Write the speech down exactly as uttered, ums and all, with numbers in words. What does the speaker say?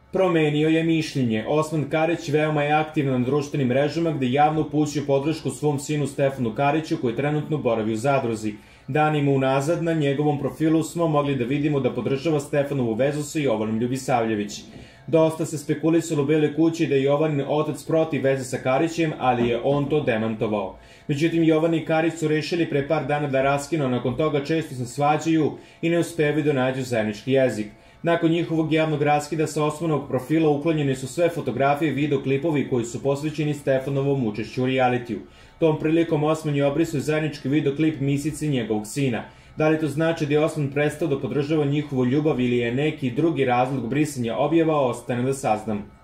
Promenio je mišljenje. Osman Karić veoma je aktivan na društvenim mrežama gde javno upućuje podršku svom sinu Stefanu Kariću koji trenutno boravi u Zadruzi. Danima unazad na njegovom profilu smo mogli da vidimo da podržava Stefanovu vezu sa Jovanom Ljubisavljević. Dosta se spekulisalo u Beloj kući da je Jovanin otac protiv veze sa Karićem, ali je on to demantovao. Međutim, Jovan i Karić su rešili pre par dana da raskinu, a nakon toga često se svađaju i ne uspevaju da nađu zajednički jezik. Nakon njihovog javnog raskida sa Osmanovog profila uklonjene su sve fotografije i videoklipovi koji su posvećeni Stefanovom učešću u realitiju. Tom prilikom Osman je obrisao zajednički videoklip Misice njegovog sina. Da li to znači da je Osman prestao da podržava njihovu ljubav ili je neki drugi razlog brisanja objava, ostane da saznam.